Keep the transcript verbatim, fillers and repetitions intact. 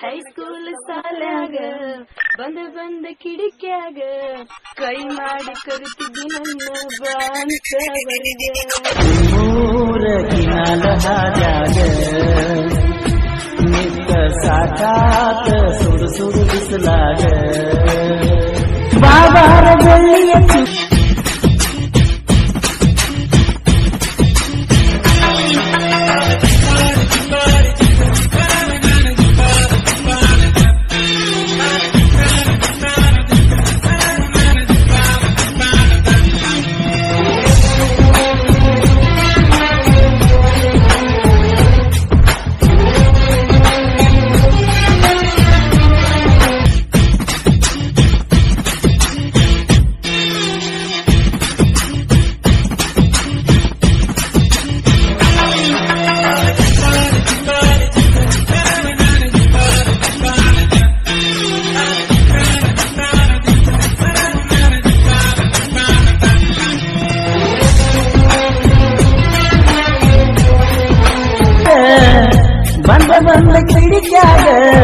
high school ಸಾಲ್ಯಾಗ ಬಂದ ಬಂದ ಕಿಡಿಕ್ಯಾಗ ಕೈ ಮಾಡಿ ಕರಿತಿದ್ದಿ ನನ್ನ ಬಾಂತವರಿಗೆ ಮೂರ ಕಿನಾಲ ಹಾದ್ಯಾಗ ನಿತ್ತ ಸಾಕಾತ ಸುಡು ಸುಡು ಬಿಸಲಾಗ ಬಾಬಾರ ಬೆಳ್ಳಿಯ ಬಂದ ಬಂದ ಕಿಡಿಕ್ಯಾಗ